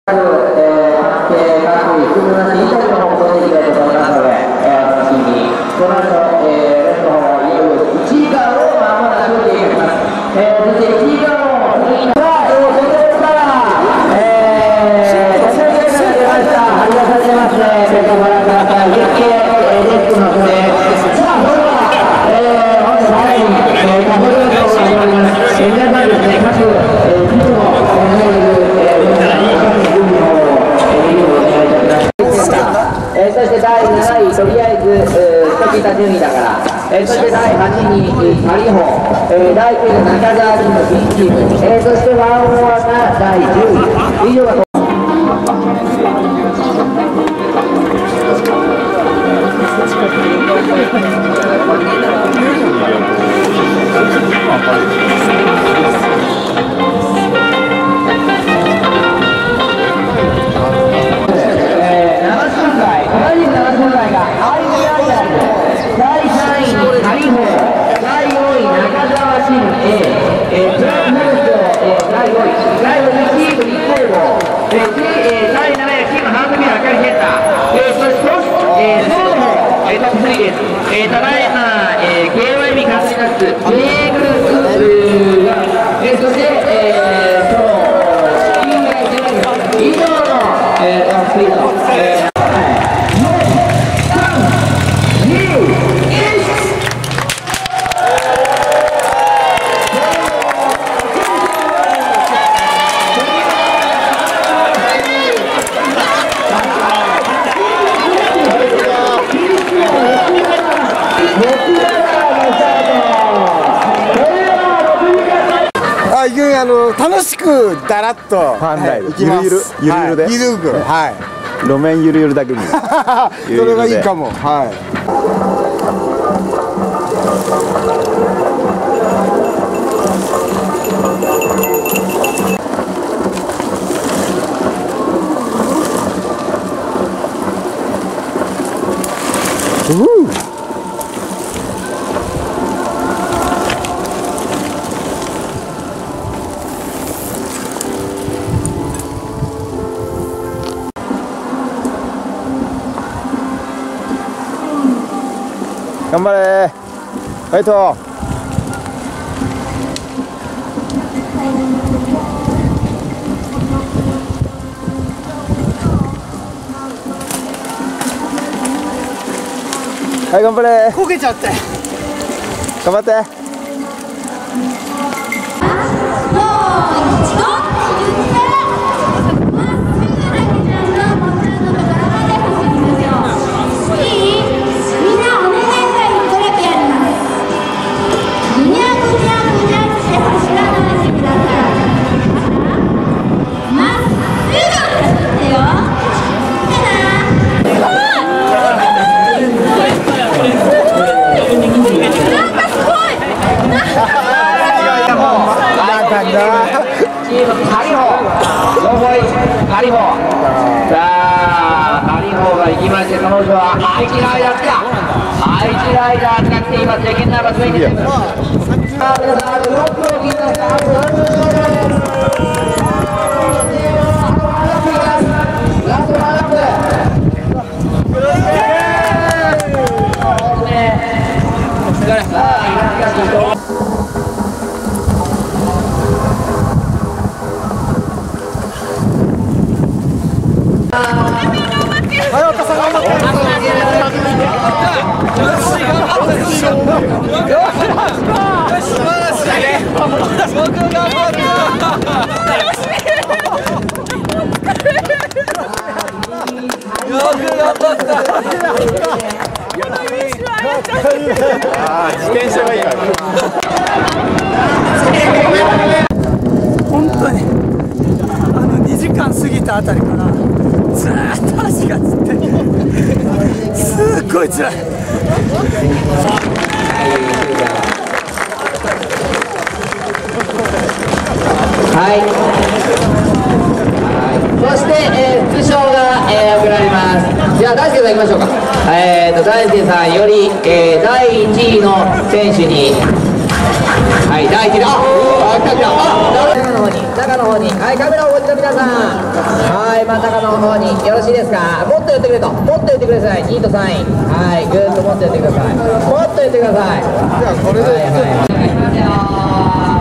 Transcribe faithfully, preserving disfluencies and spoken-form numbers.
ある、えー、関係各位、組み合わせインタビューの方をしていきたいと思いますので、えー、お楽しみに。この後、えー、レフトの方、いよいよいちじかんをまもなく経過します。えー、そしていちじかんを過ぎながら、えー、それから、えー、ご紹介が出ました。ありがとうございますね。それからご覧ください。日経、えー、デスクのですね。さあ、それでは、えー、本日最後に、えー、カフェルートが始まります。えー、皆さんですね、各、えー、チームの、えー、えー、そしてだいなない、とりあえず、えー、一桁順位だから、えー、そしてだいはちに、パリホ、えー、だいきゅう中澤陣の新チーム、えー、そしてワンオンワンがだいじゅうい、以上がえー、ただいま、えー、ケーワイビー カントリーナッツ A グループが、えー、そして、えー、そのチームが以上の、えー、スピード、えー、よん、さん、に、いち。 あの楽しくだらっとファンライブ、 行きます。 ゆるゆるゆるゆるで、 ゆるく、はい、 路面ゆるゆるだけにそれがいいかも。はい。 頑張れファイト。はい、頑張れ。 こけちゃって頑張って。 チームパリホ、ロボイパリホ。さあ、パリホが行きまして、その人は愛知ライダー来た。愛知ライダーが来ています。責任の場所に来ています。さあ、皆さん、ブロックを切ったさあ、ラストワンアップ。さあ、 本当にあのにじかん過ぎたあたりからずーっと足がつってすっごいつらい。 はい、そして、えー、副賞が、えー、贈られます。じゃあ大輔さんいきましょうか。えーと大輔さんより、えー、だいいちいの選手に、はい、だいいちい、あ、あ、来た来た、あ、中の方に、中の方に、はい、カメラをお持ちの皆さん、はい、 の方によろしいですか。もっと寄ってくれと、もっと寄ってください。にいとさんい、はい、ぐーっともっと寄ってください。もっと寄ってください。じゃあこれで、はいはい、いきますよー。